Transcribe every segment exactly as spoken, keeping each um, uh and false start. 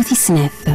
تسناف.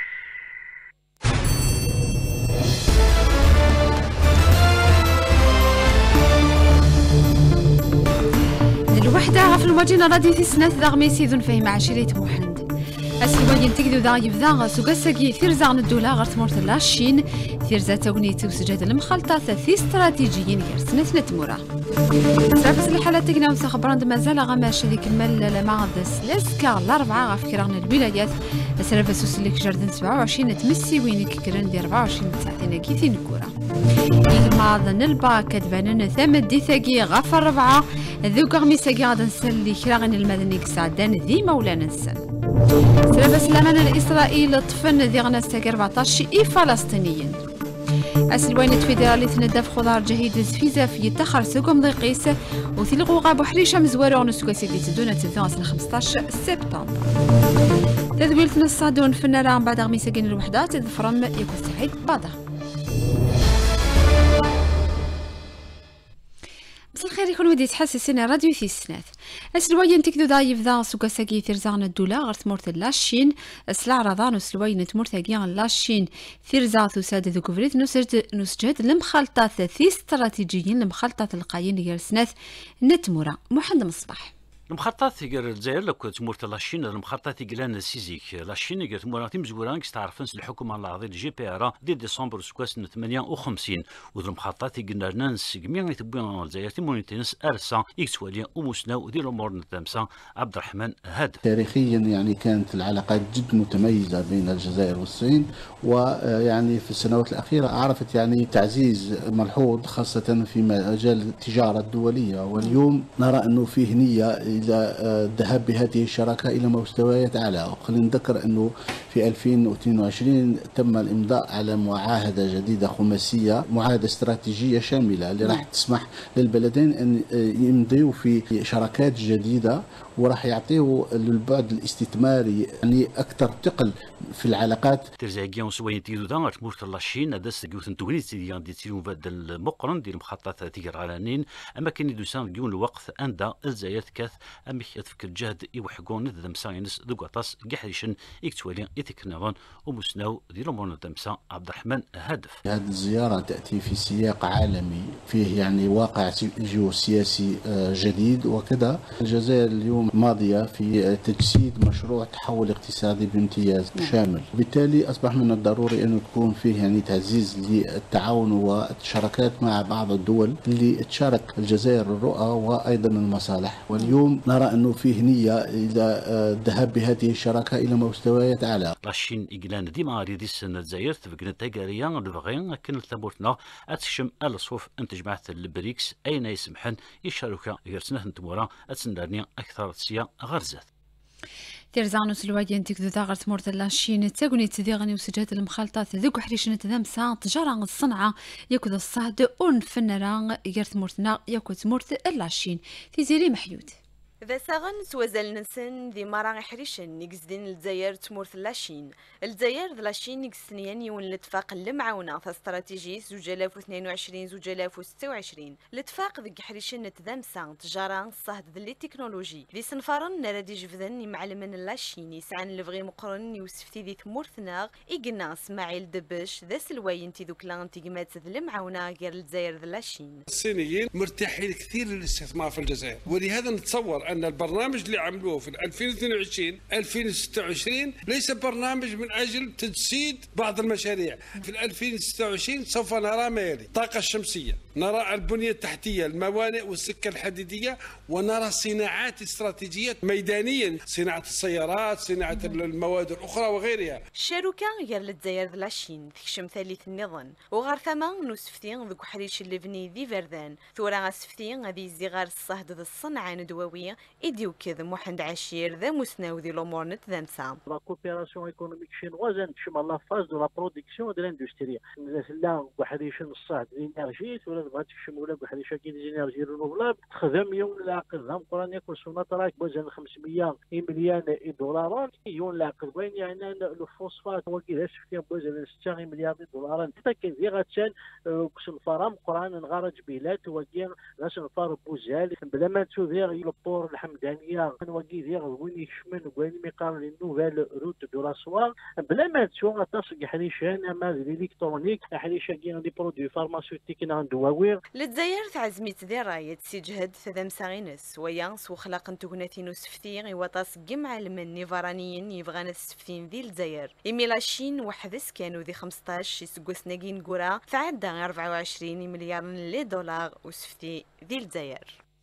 الوحدة في المدينة راديو تسناف ذا غميسي ذو فهم عشرية محند أسلوبين تقدو ذا يبذا سوغاساكي ثيرزا عن الدولة غير تمورت لاشين ثيرزا تاونيت وسجاد المخالطة ثلاثي استراتيجيين غير سنة نتمورا سرافس الحالات تقنا وسخبران مازال غماش ذيك المال لما سلاس كار الأربعة غفكران الولايات سرافس وسلك جردن سبعة وعشرين تمسي وينك كران دي أربعة وعشرين ساعتين كيثين كورا يجمع البا كتبانن ثامن دي ثاقي غف الربعة ذوك غميساكي غادا نسلي كراغن المدني كسعدان ذي مولانا نسل سلام سلامان الإسرائيل طفن ذي غناستاك أربعطاش إي فلسطينيين أسلوين الفيدرالي تندف خضار جهيد زفيزة في تخر سوكم ضيقيس وثلقوا غابو حريشة مزوارو نسوكاسي دي تدونة تدونة خمسطاش سبتمبر تذويل تنصادون في النار بعد غميساكين الوحدات تذفرم يكون سعيد بعضها. مساء الخير يكون ودي تحسسنا راديو في السنات اسلوين تكدو دايف ذا سوكاساكي ثيرزان الدولا غير تمورت لاشين اسلع رضان وسلوين تمورت لاشين ثيرزا ثوساد ذو كفريت نسجد نسجد المخالطة ثلاثي استراتيجيين المخالطة القايين ديال سنات نتمورا محمد مصباح المخطط تيقر الجزائر لو تمورت لاشين المخطط تيقلان سيزيك لاشين يقر تموراتي مزوران كستعرفن الحكومه العرضي الجي بي ار دي ديسمبر سكواس ثمانية وخمسين وذ المخطط تيقلنا نانس كمية يتبوين الجزائر تيمونيتينس ارسا اكسواليا ومسنا ودير الامور نتامسا عبد الرحمن هاد. تاريخيا يعني كانت العلاقات جد متميزه بين الجزائر والصين ويعني في السنوات الاخيره عرفت يعني تعزيز ملحوظ خاصه في مجال التجاره الدوليه واليوم نرى انه فيه نيه إلى الذهاب بهذه الشراكة إلى مستويات أعلى. وخلينا نذكر أنه في ألفين واثنين وعشرين تم الإمضاء على معاهدة جديدة خماسية، معاهدة استراتيجية شاملة اللي راح تسمح للبلدين أن يمضوا في شراكات جديدة وراح يعطيه للبعد الاستثماري يعني أكثر ثقل في العلاقات. ترزاقيا سوين تيدو دا تمورت لاشين هذا جوثن تونيت ديال دي تيرون بدل المقرن ديال مخطط تيجر علانين اما كاين دوسان ديون الوقت عند الزايات كاث امي تفكر جهد يوحقون ذم ساينس دوغاطاس قحريشن اكتوالي يتكنون ومسناو ديال مون تمسا عبد الرحمن هدف. هذه الزيارة تأتي في سياق عالمي فيه يعني واقع جيوسياسي جديد وكذا. الجزائر اليوم ماضية في تجسيد مشروع تحول اقتصادي بامتياز شامل، بالتالي أصبح من الضروري أن يكون فيه يعني تعزيز للتعاون والشراكات مع بعض الدول اللي تشارك الجزائر الرؤى وأيضا المصالح. واليوم نرى أنه فيه نية إلى الذهاب بهذه الشراكة إلى مستويات أعلى. لاشين إجلان ديما ريديس الجزائر تفقنا تاجاريا لفغين لكن التبورتنا أتشم الصوف أن تجمعة البريكس أين يسمحن يشارك غير سنة تمورا أتسندرني أكثر سيا غرزات. تيرزانو سلوايان تكذو ذا غير تمورت لاشين تاغني تذيغني وسجاد المخالطة ذوك حريشن تذامسا تجارة الصنعة ياكو الصهد أون فنران غير تمورتنا ياكو تمورت لاشين في زيري محيود. ذا ساغن سوازل نسن ذي مرا حريشن نيكزدين الجزائر تمورت لاشين الجزائر لاشين نيكسنيان يون الاتفاق المعاونة في استراتيجي زوج آلاف واثنين وعشرين زوج آلاف وستة وعشرين الاتفاق ذي حريشن تذامسا تجارة الصهد ذي التكنولوجي ذي سنفارن نرادي جفذن معلمن لاشين يسعن لفغي مقرن يوسفتي ذي تمورتنا إيقنا اسماعيل دبش ذا سلواين تيذوك لان تيقمات ذي المعاونة غير الجزائر لاشين. الصينيين مرتاحين كثير للاستثمار في الجزائر ولهذا نتصور أن البرنامج اللي عملوه في ألفين واثنين وعشرين ألفين وستة وعشرين ليس برنامج من أجل تجسيد بعض المشاريع. في ألفين وستة وعشرين سوف نرى ما يلي: الطاقة الشمسية، نرى البنية التحتية، الموانئ والسكة الحديدية، ونرى صناعات استراتيجية ميدانيا، صناعة السيارات، صناعة المواد الأخرى وغيرها. الشركة غير الجزائر لاشين تكشم ثالث النظام وغير ثمان نسفتين ذوك حريش اللبني ذي فردان ثورة سفتين هذه الزغار الصهد ذا الصنعة ندووية إديو كذا محمد عشير ذا مسناو ذي الأمور نتذمسا. لا كوبيراسيون ايكونوميك شينواز تشمل لا فاز دو لا برودكسيون دو لاندستري لا وحريش الصهد الانرجي ولا بغات تشم ولا بحريشه كي دي انرجي رينوفلابل تخدم يوم العقد هم قران ياكل سوناطراك بوزن خمسمية مليون دولار يوم العقد وين يعني الفوسفات هو كذا شفتي بوزن ستة مليار دولار حتى كي غاتشان كسن فرام قران نغارج بلاد وكي غاش نفار بوزال بلا ما تشوفي البور الحمدانيه نواكي ديال وين يشمل وين ميقارن لي نوفيل روت دو لاسوار بلا ما تسوى تصق حريشان ما الالكترونيك حريشا كاين دي برودوي فارماسيوتيك نان دواوير للجزائر تعزميت ديال راية سيجهد ثذا ساغينس ويانس وخلق نتوغناتين وسفتين إواطاس جمع المن نيفرانيين يبغانا السفتين ذي الجزائر إميلاشين وحدث كانوا ذي خمسطاش يسقوس ناقين قرا فعدا أربعة وعشرين مليار لي دولار وسفتي ذي الجزائر.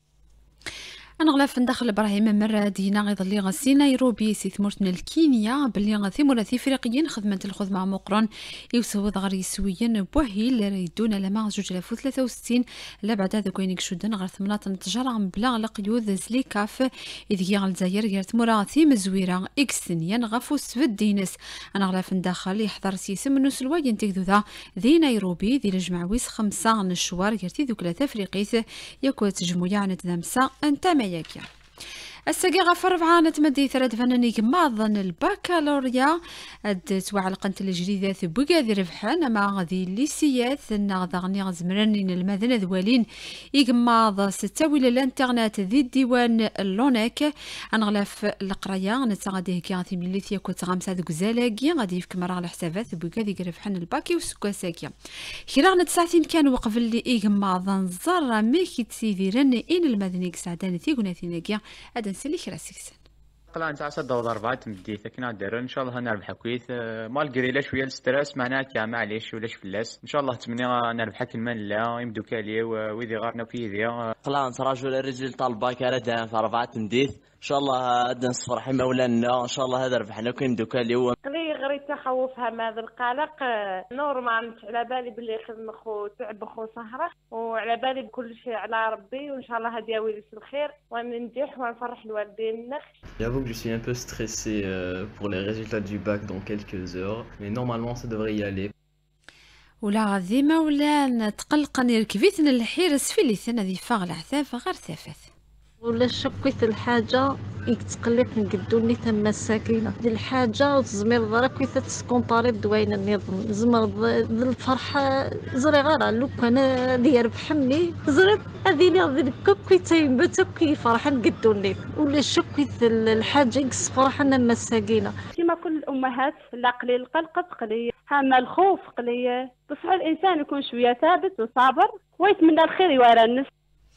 أنا غلاف ندخل إبراهيم مرة دينا غيظلي غسي نيروبي سي ثمورتنا الكينيا بلي غثيمورا افريقيين خدمة الخدمة مقرن يوسود غير يسويين بوهيل يدونا لما جوج آلاف وثلاثة وستين لا بعد هذا كوينيك شدن غير ثمنات نتجرع بلا القيود زليكاف إذ غير الجزائر غير ثمورا ثيم زويرة إكس ثنيان غفو سفد دينس. أنا غلاف ندخل يحضر سيسم من سلوا ينتقدو ذا ذي نيروبي ذي الجمعويس خمسة نشوار غير تي ذوك ثلاثة أفريقيث يكوت جمويا نتذمسا أنت ياكيا الساقي غفر ربعة نتمدي ثلاث فناني كماضن البكالوريا اد توعلقنت الجديدة بوكادي ربحان مع غادي الليسيات ناغدا غني غزمرانين المدن ذوالين يقماض ستاوي للانترنت ذي الديوان اللونيك انغلاف القراية نتغاديه كي غاثي مليثيا كنت غامسة ذوك زالاكي غادي يفك مرة على حسابات بوكادي ربحان الباكي وسكواساكي خيرا نتساعتين كان وقف اللي يقماض نزر ميكي تسيديرن إن المدني كسعدان ثيقناثيناكي نسلي كرا سكسن قلع نتاع صدق ضربات تمديت كنا ندير ان شاء الله نربح كويس مالغري لا شويه الستريس معناها كاع معليش ولاش فلاس ان شاء الله تمني نربح كلمان لا يمدو كالي ويدي غارنا في يدي قلع نتراجو الرجل طالبا كرا في اربعه تمديت ان شاء الله هذا نصفر حي مولانا ان شاء الله هذا ربحنا كاين دوكا اللي هو قلي غير تخوفها من هذا القلق نورمال على بالي باللي خدم خو تعب خو سهره وعلى بالي بكل شيء على ربي وان شاء الله هذا ياوي الخير وننجح ونفرح الوالدين. J'avoue que je suis un peu stressé euh, pour les résultats du bac dans quelques heures mais normalement ça devrait y aller. ولا غادي مولانا تقلق نركبيتنا الحيرس في اللي ثنا ذي فاغ العثاف غير ثافث ولا شكيت الحاجه يتقلق نقدوني تما الساكنه ديال الحاجه وتزمير ضرا كيف تسكونطاري دوين النظام زمر الفرحه زري غير لو كان ديال بحمني زري هذه اللي غادي كوكي تيبت كي فرحه نقدوني ولا شكيت الحاجه يكس فرحنا مساكينه كما كل الامهات لا قليل القلق قليل هما الخوف قليل بصح الانسان يكون شويه ثابت وصابر ويتمنى الخير يورى الناس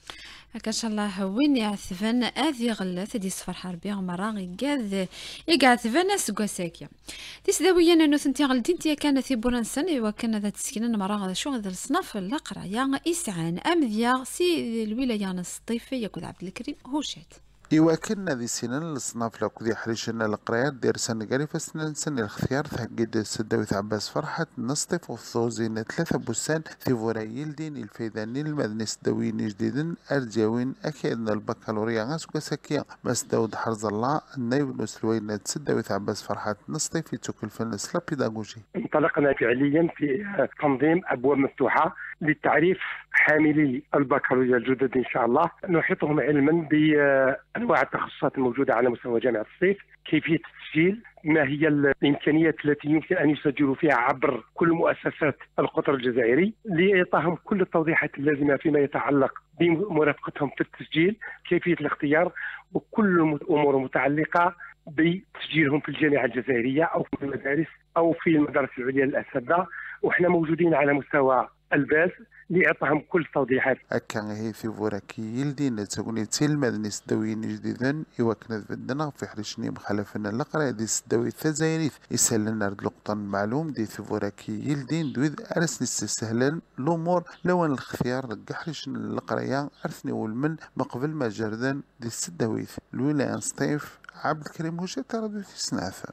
هكا ان شاء الله وين يعثفن اذي غلات دي صفر حربي مرا غيكاد يقعثفن سكواساكيا تسداويا انو ثنتي غلدين تي كان في بورنسن وكان ذات السكينه مرا غدا شو هذا الصنف القرايه اسعان امذيا سي الولايه الصيفيه كود عبد الكريم هوشات إوا كنا ذي سنين الصناف لك ذي حريشنا القرايات دير سنة قالي فسنن سن الاختيار ثقيد سداويث عباس فرحة نصطف وثوزين ثلاثة بوسان في فورايل دين الفيداني المدني سداوين جديدن أرجاوين أكيد البكالوريا غاسكو ساكيا بس داود حرز الله النايب نسلوين تسداويث عباس فرحة نصطف في تكلفن السلا بيداغوجي. انطلقنا فعليا في تنظيم أبواب مفتوحة للتعريف حاملي البكالوريا الجدد إن شاء الله نحيطهم علما بأنواع التخصصات الموجودة على مستوى جامعة الصيف كيفية التسجيل ما هي الإمكانيات التي يمكن أن يسجلوا فيها عبر كل مؤسسات القطر الجزائري لإعطائهم كل التوضيحات اللازمة فيما يتعلق بمرافقتهم في التسجيل كيفية الاختيار وكل الأمور المتعلقة بتسجيلهم في الجامعة الجزائرية أو في المدارس أو في المدارس العليا للأساتذة وإحنا موجودين على مستوى الباز لإعطائهم كل التوضيحات. أكان هي في فوراكي يلدي نتقولي تيل مدني سداويين جديدا يوكنا بدنا في حريشني مخالفنا القراءة دي سداوي ثزايريث يسهلنا لقطة معلوم دي في فوراكي يلدين دويد أرسني استسهلن الأمور لو أن الاختيار حريشن القراية أرثني والمن مقبل ما جردن دي سداويث الولاية نصطيف عبد الكريم هوشة تردو في سنافة.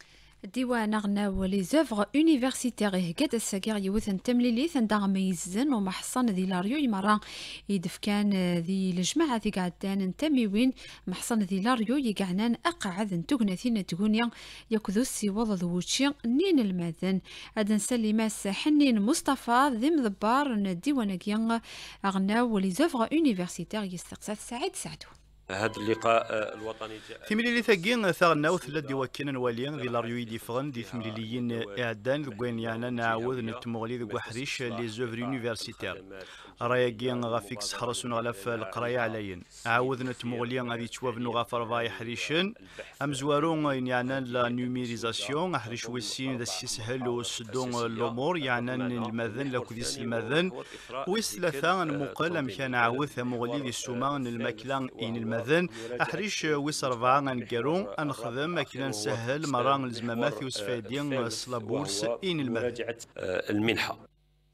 الديوان غنا ولي زوفغ يونيفرسيتير هكاد الساكير يوثن تمليليث نداغ ميزن ومحصن ذي لاريو يمرا يدفكان ذي الجماعة ذي قعدان نتميوين محصن ذي لاريو يقعنان أقعد نتوغناثين تقونيا يكذو السيوض ذووتشي نين الماذن هذا نسلماس حنين مصطفى ذي مذبار الديوان كيان غنا ولي زوفغ يونيفرسيتير يستقصاد سعيد سعدو هذا اللقاء الوطني ثمليلي ثاقين ثاغنا وثلاث ديوكين واليان ذي لاريوي دي فغن دي ثمليليين اعدان ذوين يعني نعاود نتمغلي ذو حريش لي زوفر يونيفرسيتير رايقين غافيكس حرسون غلاف القرايه عليين عاود نتمغلي غادي توابنو غافر فاي حريشن امزوارون يعني لا نيميريزاسيون حريش ويسين ذا سيسهلوا سدون الامور يعني المذن لا كوديس المذن ويس ثلاثه مقل مكان عاود ثمغلي دي السومان المكلان ان المذن احريش ويس اربعه نكرون انخدم كنا نسهل مران الزمامات يوسفايدين سلابورس ان المذن المنحه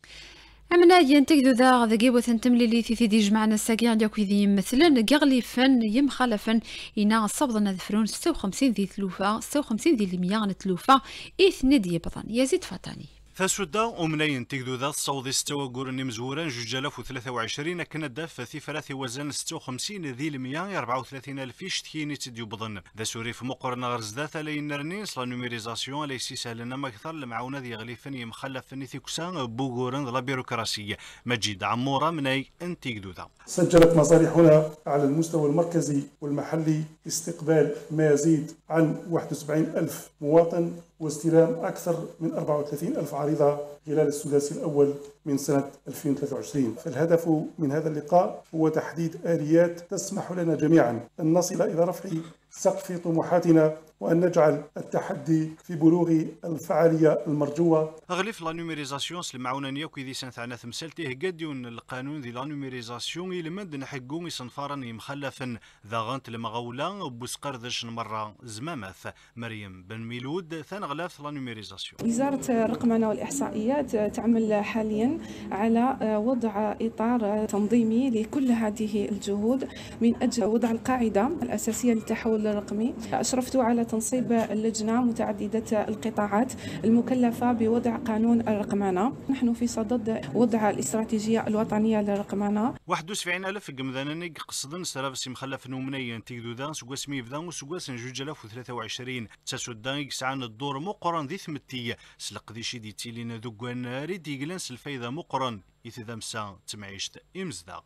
أمنا ينتقدوا ذا ذا جيبو تنتملي لي في دي جمعنا الساقي عندك وذي مثلا قغلي فن يمخالفا إنا صبضنا ذفرون ستة وخمسين ذي ثلوفة ستة وخمسين ذي الميان ثلوفة إثنى دي بطن يزيد فطاني فسودا ومنين تقدو ذا الصوت استوى قرني مزورا جوج آلاف وثلاثة وعشرين كان داف في ثلاثة وزن ستة وخمسين ذي المية أربعة وثلاثين ألف تكيني تديو بضن ذا سوري في مقرنا غرز ذات لين نرنيس لا نوميريزاسيون ليسي سهلنا ما أكثر المعاونة ذي غليفن يمخلف نيثي كسان بوغورن لا بيروقراسية مجيد عمورة مني أن تقدو ذا سجلت مصالحنا على المستوى المركزي والمحلي استقبال ما يزيد عن واحد وسبعين ألف مواطن واستلام أكثر من أربعة وثلاثين ألف عريضة خلال السداسي الأول من سنة ألفين وثلاثة وعشرين. فالهدف من هذا اللقاء هو تحديد آليات تسمح لنا جميعا أن نصل إلى رفع سقف طموحاتنا وأن نجعل التحدي في بلوغ الفعالية المرجوة. أغلف لا نوميريزاسيون سلمعونانيا كي ذي سنة عنا ثمثالته قديون القانون ذي لا نوميريزاسيون يلمد نحقون يصنفارن يمخلفن ذا غانت المغولة بوسقردش مرة زمامث مريم بن ميلود ثان غلاف لا نوميريزاسيون. وزارة الرقمنة والإحصائيات تعمل حاليا على وضع إطار تنظيمي لكل هذه الجهود من أجل وضع القاعدة الأساسية للتحول الرقمي. أشرفت على تنصيب اللجنة متعددة القطاعات المكلفة بوضع قانون الرقمنة. نحن في صدد وضع الاستراتيجية الوطنية للرقمنة. واحد وسبعين ألف قمذانني قصدن سلافس مخلف نومنيا تيدو ذا سقاس ميفذان وسقاس جوج آلاف وثلاثة وعشرين تسودان يسعان الدور مقرن ذي ثمتية سلق ذي شي دي تيلين ذوقان ريد يقلنس الفايدة مقرن يتذمسا تمعيشت إمزداغ.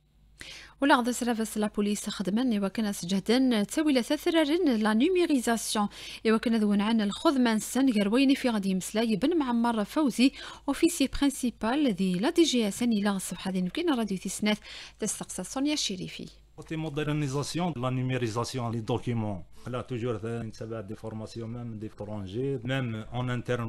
ولا غدا سرافس لا بوليس خدمن وكان سجهدن تسوي ثثررن لا نيميريزاسيون وكان ذون عن الخدمان سن غرويني في غادي مسلاي بن معمر فوزي اوفيسي برينسيبال ذي لا دي جي اس ان الى الصبح هذه يمكن راديو تسنات تستقصى سونيا الشريفي. Côté modernisation, la numérisation, les documents. Là, toujours, des formations, même des étrangers, même en interne,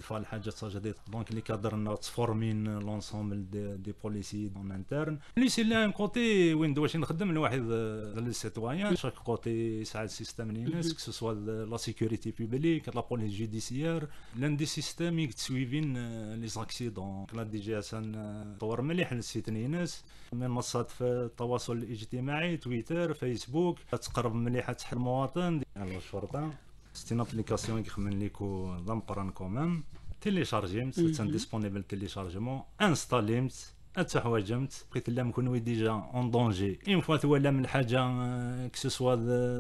donc les cadres nous forment l'ensemble des, des policiers en interne. Lui, c'est là un côté où on doit faire les citoyens. Chaque côté, ça a le système, que ce soit la sécurité publique, la police judiciaire. L'un des systèmes qui suivent les accidents. La D G S N, توارمليح للسيت نيناس من منصات في التواصل الاجتماعي تويتر فيسبوك تقرب مليحه تحت المواطن على الشرطه ستين ابليكاسيون كيخمن ليكو ضمقران كومام تيليشارجيمت سان ديسپونيبل تيليشارجمون انستاليمت اتحواجمت بقيت لا نكونوا ديجا اون دونجي اون فوا ولا من الحاجه كسوسوا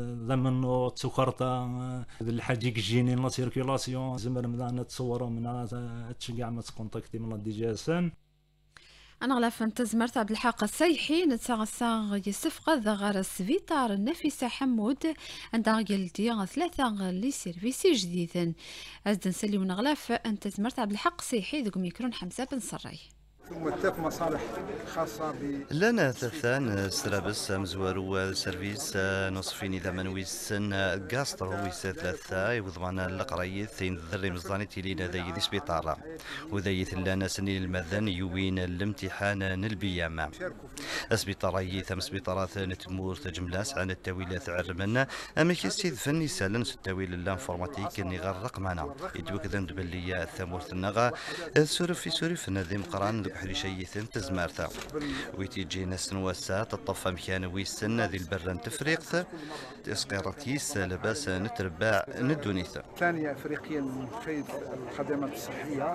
ضمن تسكرتا الحاجه كيجيني لا سيركيلاسيون زمر من تصوروا من تشجع ما تكونتاكتي من لا دي جي اس ان. أنا غلاف انتزمرت عبد الحق السيحي نتغسى يسفق ذا غار السفيطار النفيسة حمود عندها قلتي ثلاثة لي سيرفيسي جديدا أزدن سلي ونغلاف انتزمرت عبد الحق السيحي ذوك ميكرون حمزة بن صري. ثم اتفق مصالح خاصة ب لنا ثلاثان سرابس مزوارو سيرفيس نصفين إذا منويسن قاسترو ويس ثلاثة يوضمنا القرايث ثين ذري مزداني تيلينا ذي ذي سبيطارة وذيث لنا سنين المذن يوين الامتحان نلبيامة سبيطاري ثم سبيطارات نتمور تجملاس عن التويلات عرمنا أما كيستيذ فني سالن التويل الانفورماتيك اللي غير رقمنا يدوك ذن دبلية ثمور النغا سورف في سورف نذيم قران حريشيثن تزمارتا ويتيجي ناس نواسا تطفى مكان ويسن ذي البرن تفريقث تسقيرتيس لباس نترباع ندونيثا ثانية أفريقيا لخيط الخدمات الصحية.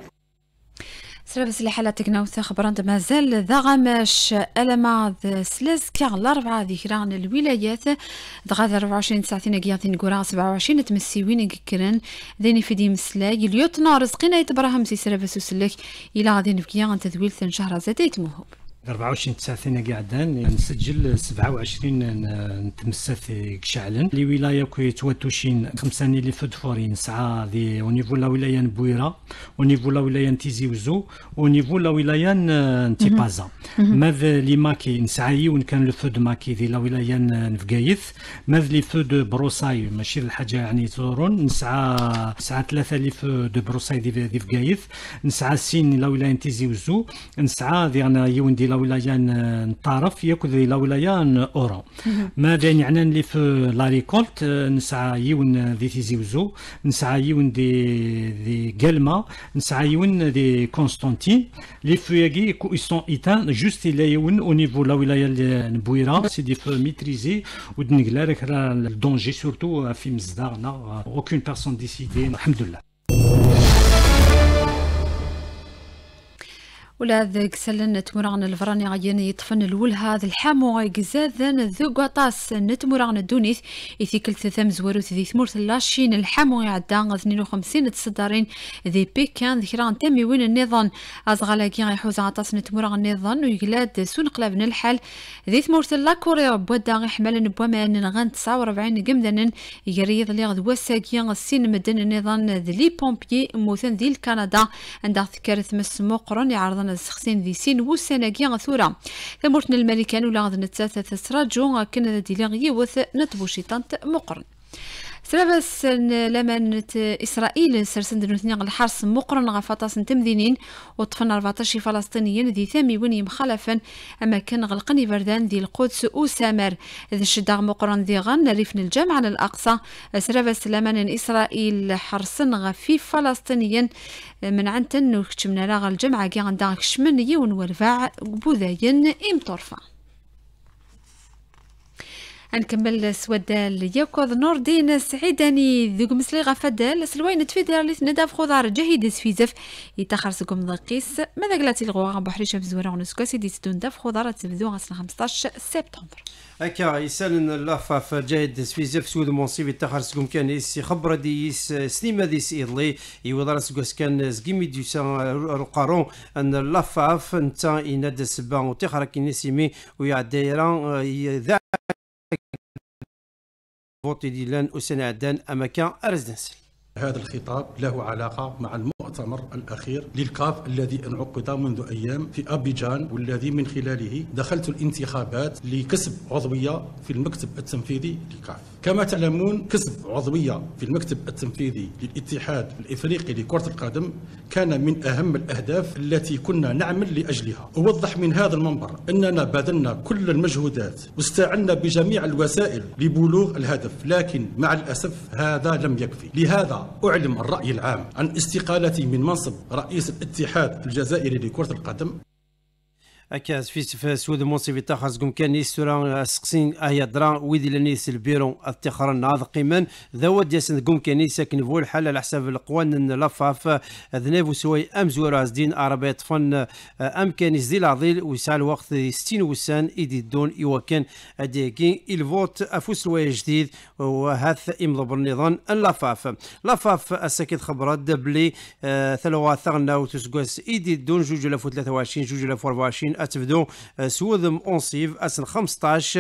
سلابس لحالتك نوث خبران مازال ذا غماش ألما سلاز كاع الأربعة ذكران الولايات دغا أربعة وعشرين ساعتين قياثين قرا سبعة وعشرين تمسيوين كرن ذيني في دي مسلاي اليوتنا رزقنا يتبراهم سي سلابس وسلك إلى غادي نفكيا عن تذويل ثن شهر زاد يتموهب. أربعة وعشرين تسعة ثانية قاعدان نسجل سبعة وعشرين نتمسث شعلا لي ولاية كي تواتوشين خمسة اللي فدفورين ساعة دي ونيفو لا ولاية بويرة ونيفو لا ولاية تيزي وزو ونيفو لا ولاية نتي بازا ماذا لي ماكي نسعي وان كان لو فود ماكي دي لا ولاية نفقايث ماذا لي فود بروساي ماشي الحاجة يعني تورون نسعى نسعى ثلاثة لي فود بروساي دي دي فقايث نسعى سين لا ولاية تيزي وزو نسعى دي انا يون دي لا ولاية نطارف ياكل دي لا ولاية اورا ماذا يعني اللي في لا ريكولت نسعى يون دي تيزي وزو نسعى يون دي دي قلمة نسعى يون دي كونستانتين لي فياكي كو يسون ايتان جوست لا يون او نيفو لا ولاية نبويرة سي دي فو ميتريزي ودنقلا راك الدونجي سورتو في مزدارنا اوكين بيرسون ديسيدي الحمد لله. ولا ذاك سلن تمرغن الفراني غيان يطفن الول هذا الحامو غيزاذن ذو قطاس نتمرغن الدونيث يثيكل ثم زواروت ذي ثمورت لاشين الحامو يعدان اثنين وخمسين تصدرين ذي بيكان ذكران تامي وين النظام ازغالاكي غيحوز عطاس نتمرغن النظام ويقلاد سون قلب الحال ذي ثمورت لا كوريا بودا غيحمل بومان نغان تسعة وأربعين قمدن يريض لي غدوا ساكيان السين مدن النظام ذي بومبيي موثن ذي الكندا عندها ذكر ثمس مقرن يعرض السخسين ذي سين وسناكي غثورة ثمورتنا الملكان ولا غد نتساث تسراجو كنا ديلي يوث نتبوشي طنط مقرن سلابس لما إسرائيل سرسند نثني الحرس مقرن غفاطاس تمذينين وطفن أربعطاش فلسطينيين ذي ثامي وني مخالفا أما كان غلقني بردان ذي القدس وسامر ذي الشداغ مقرن ذي غن ريفن الجامعة الأقصى سلابس لما إسرائيل حرسن غفي فلسطينيين من عنتن وكتشمنا لاغ الجامعة كي عندها كشمن يون ورفاع بوذاين إمطرفة. نكمل سودال ياكوض نور دين سعيداني ذوق مسلي غفدال سلوين تفيدر اللي تنداف خضار جهيد سفيزف يتاخر سكم ضقيس ماذا قلاتي الغوغا بحريشه بزوره ونسكاسي دي ستون داف خضار تبدو غسل خمسطاش سبتمبر هكا يسالن اللافا جاهد سفيزف سود منصيب يتاخر سكم كان يس خبر ديس سنيمه ديس ايضلي يوضر سكاس كان زكيمي ديسا القارون ان اللافا انت يناد سبا وتخرك كنيسيمي ويا دايره ذا فوتي ديلان وسنعدان أماكن أرزنسل. هذا الخطاب له علاقة مع المؤتمر الأخير للكاف الذي انعقد منذ أيام في أبيجان والذي من خلاله دخلت الانتخابات لكسب عضوية في المكتب التنفيذي للكاف. كما تعلمون كسب عضوية في المكتب التنفيذي للاتحاد الإفريقي لكرة القدم كان من أهم الأهداف التي كنا نعمل لأجلها. أوضح من هذا المنبر أننا بذلنا كل المجهودات واستعنا بجميع الوسائل لبلوغ الهدف، لكن مع الأسف هذا لم يكفي. لهذا أعلم الرأي العام عن استقالتي من منصب رئيس الاتحاد الجزائري لكرة القدم. أكاس في سود منصب تاخذ كم كان يسرا سقسين أهيا درا ويدي لنيس البيرو التخرن هذا قيما ذود يسن كم كان يسكن فول الحل على حساب القوان لفاف ذنيف وسوي أم زور أزدين عربية فن أم كان يزدي العضيل ويسال وقت ستين وسان إيدي دون يوكن أديكين الفوت أفوس جديد وهذا إمضى بالنظام اللفاف لفاف السكت خبرات دبلي ثلاثة ثغنا وتسقس إيدي دون جوج لفو ثلاثة وعشرين جوج لفو أربعة وعشرين أتبدو سوذم أونسيف أسن خمسطاش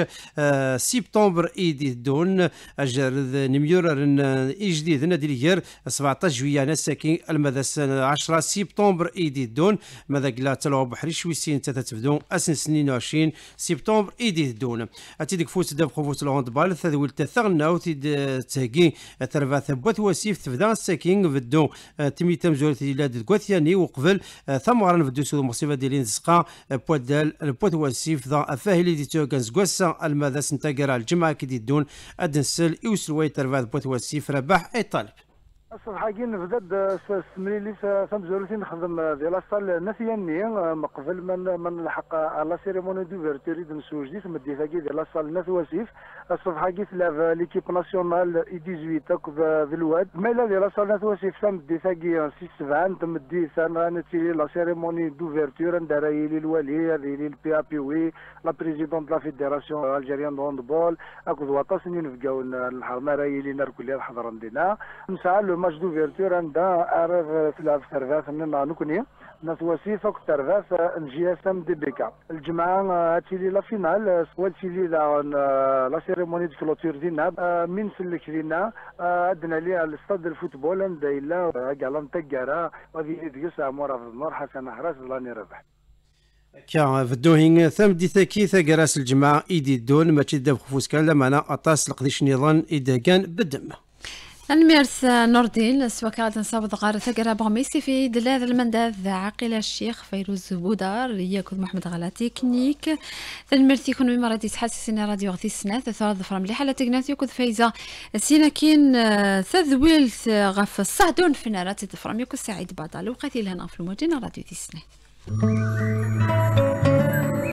سبتمبر إيدي دون أجرد نميور إجديد نادي سبعطاش جوية نساكين المدرسة عشرة سبتمبر إيدي دون ماذا قلا تلو بحري شويسين تتبدو أسن سنين وعشرين سبتمبر إيدي دون أتيدك فوت داب خفوت الهاندبال ثذول تثغنا وتيد تهجي ثرفات بوت وسيف تفدا الساكين بدو تمي تمزول تيلاد كوثياني وقبل ثمرا بدو سود مصيبة ديالين زقا بودال البوت وسيف ذا أفاهلي دي توغنز قوسا الماذا سنتاقر الجمعة كدي دون أدنسل يوسلوي ترفات بوت وسيف رباح أي طالب الصراحة كي نبدا سمريلي سامزورتي نخدم ديال لاصال ناسياني قبل من من نلحق لا سيريموني دوفيرتوري د نسوجدي ثم ديتا كي ديال لاصال ناس وسيف الصراحة كي تلعب ليكيب ناسيونال اي ثمانية في الواد مالا ديال لاصال ناس وسيف سام ديتا كي ستة سبعة ثم ديتا نتيلي لا سيريموني دوفيرتور نداري لي الوالي هذه لي البي ا بي وي لا بريزيدون لا فيدراسيون الجيريان دو هاندبول اكو واطاس نبقاو الحرمه راهي لينا الكل الحضره عندنا نسعى ماتش دوفيرتور عندها عارف تلعب في سيرفاس من نكوني ناس وسيفة كترفاس نجي سام دي بيكا الجمعة هاتي لي لا فينال سوالتي لي لا سيريموني دو كلوتور ديالنا من سلك لينا عندنا لي الاستاد الفوتبول ندايلا كاع لا نتقرا وهذه ديوس عمورة في النور حسن حراس راني ربح كا فدوهين ثم دي ثاكي ثاكراس الجماعة ايدي دون ماشي داب خفوس كان لما اطاس لقديش نظام اذا كان بدم الميرث نوردين سوكاد نصابد غار ثقرا بغميسي في دلال المنداذ عاقلة الشيخ فيروز بودار ياكل محمد غلا تكنيك الميرث يكون مما رادي تحسسنا راديو غثي السنة ثلاث ظفر مليحة لا تقنات يكون فايزة سيناكين ثذويل غف الصعدون في نارات ظفر يكون سعيد بعض الوقت اللي هنا في المدينة راديو ثي السنة.